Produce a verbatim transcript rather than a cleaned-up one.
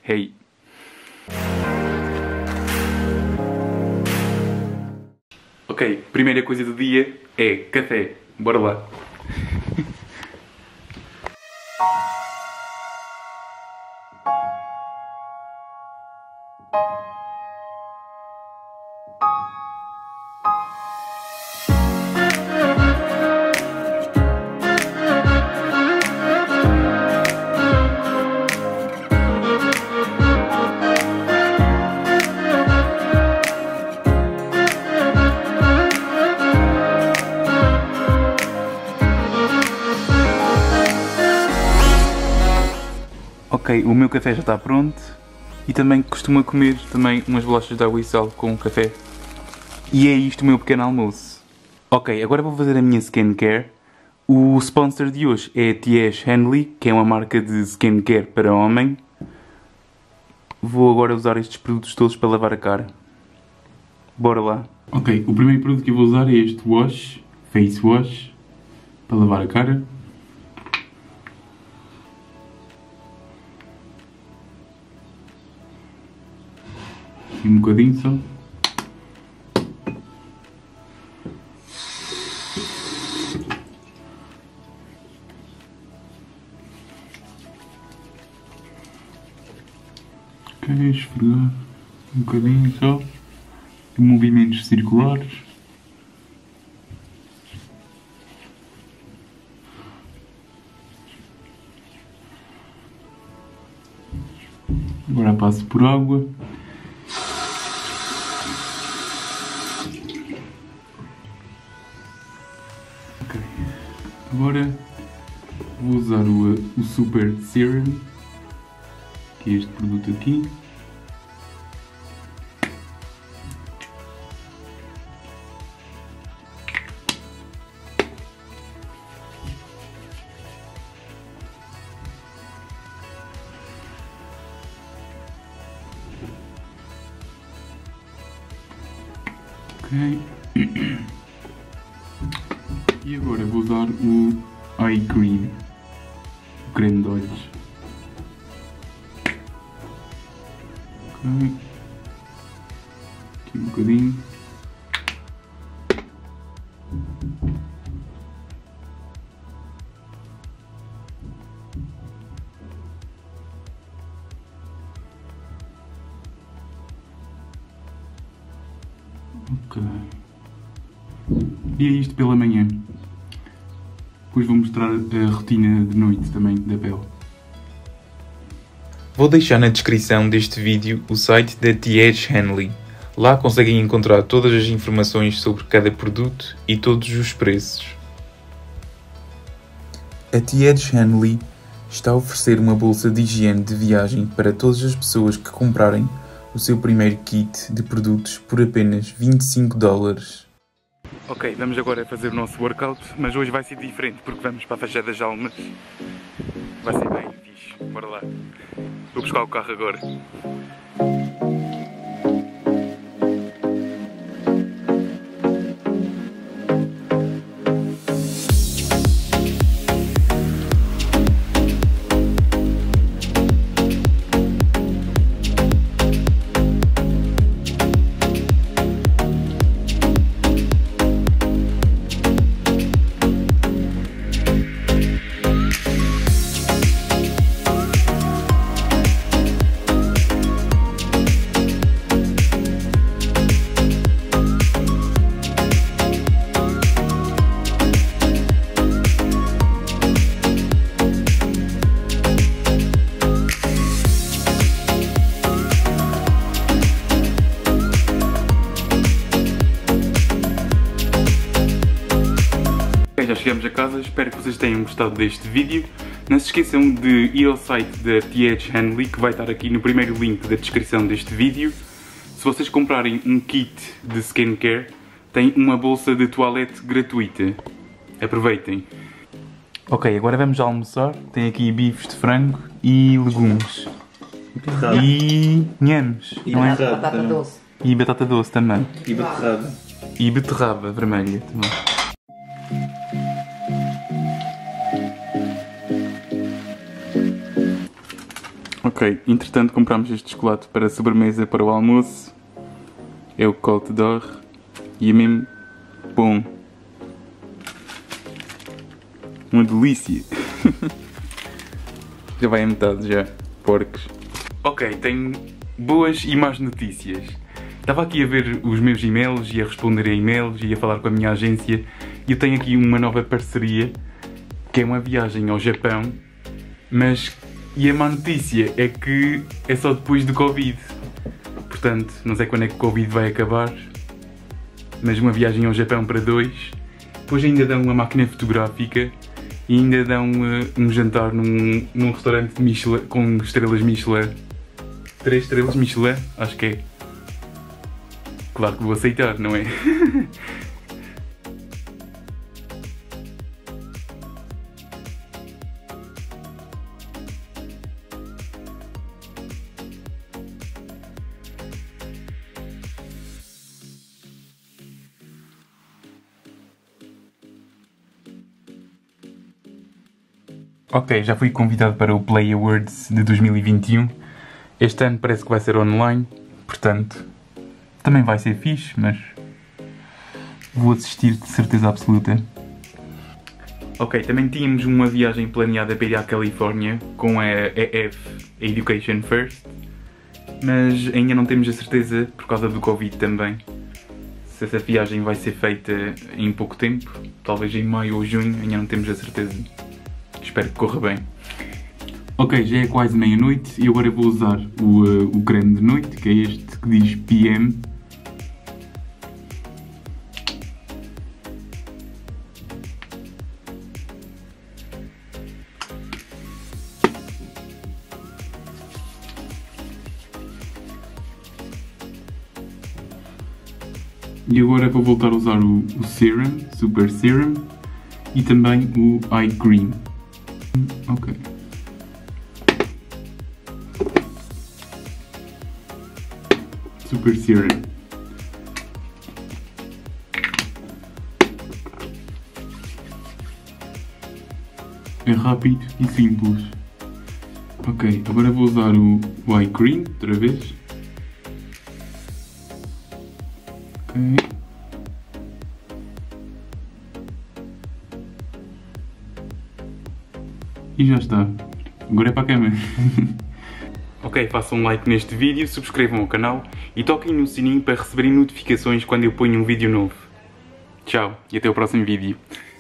Hey. Ok, primeira coisa do dia é café. Bora lá. Ok, o meu café já está pronto e também costumo comer também umas bolachas de água e sal com café. E é isto o meu pequeno almoço. Ok, agora vou fazer a minha skincare. O sponsor de hoje é a T H Henley, que é uma marca de skincare para homem. Vou agora usar estes produtos todos para lavar a cara. Bora lá. Ok, o primeiro produto que eu vou usar é este wash, face wash, para lavar a cara. Um bocadinho só. Ok, esfregar um bocadinho só. Movimentos circulares. Agora passo por água. Ok. Agora vou usar o, o Super Serum, que é este produto aqui. Ok. E agora vou usar o Eye Cream, o creme de olhos. Ok. Aqui um bocadinho. Ok. E é isto pela manhã. Depois vou mostrar a rotina de noite também da pele. Vou deixar na descrição deste vídeo o site da T H Henley. Lá conseguem encontrar todas as informações sobre cada produto e todos os preços. A T H Henley está a oferecer uma bolsa de higiene de viagem para todas as pessoas que comprarem o seu primeiro kit de produtos por apenas vinte e cinco dólares. Ok, vamos agora fazer o nosso workout, mas hoje vai ser diferente porque vamos para a Fachada das Almas. Vai ser bem fixe, bora lá. Vou buscar o carro agora. Já chegamos a casa, espero que vocês tenham gostado deste vídeo. Não se esqueçam de ir ao site da T H Henley, que vai estar aqui no primeiro link da descrição deste vídeo. Se vocês comprarem um kit de skincare, tem uma bolsa de toilette gratuita. Aproveitem! Ok, agora vamos almoçar. Tem aqui bifes de frango e legumes. E nhamos, E não é? batata doce. E batata doce também. E beterraba. E beterraba vermelha também. Ok, Ok, entretanto comprámos este chocolate para a sobremesa para o almoço. É o Côte d'Or e é mesmo bom. Uma delícia. Já vai a metade já, porcos. Ok, tenho boas e más notícias. Estava aqui a ver os meus e-mails e a responder a e-mails e a falar com a minha agência e eu tenho aqui uma nova parceria que é uma viagem ao Japão, mas e a má notícia é que é só depois do Covid. Portanto, não sei quando é que o Covid vai acabar, mas uma viagem ao Japão para dois. Depois ainda dão uma máquina fotográfica e ainda dão uh, um jantar num, num restaurante de Michelin, com estrelas Michelin. Três estrelas Michelin, acho que é. Claro que vou aceitar, não é? Ok, já fui convidado para o Play Awards de dois mil e vinte e um. Este ano parece que vai ser online, portanto, também vai ser fixe, mas vou assistir de certeza absoluta. Ok, também tínhamos uma viagem planeada para ir à Califórnia com a E F Education First, mas ainda não temos a certeza por causa do Covid também. Se essa viagem vai ser feita em pouco tempo, talvez em maio ou junho, ainda não temos a certeza. Espero que corra bem. Ok, já é quase meia-noite e agora vou usar o, uh, o creme de noite, que é este que diz P M. E agora vou voltar a usar o, o Serum, Super Serum, e também o Eye Cream. Ok. Super Serum. É rápido e simples. Ok, agora vou usar o, o Eye Cream outra vez. Ok. E já está. Agora é para a câmera. Ok, façam um like neste vídeo, subscrevam o canal e toquem no sininho para receberem notificações quando eu ponho um vídeo novo. Tchau e até o próximo vídeo.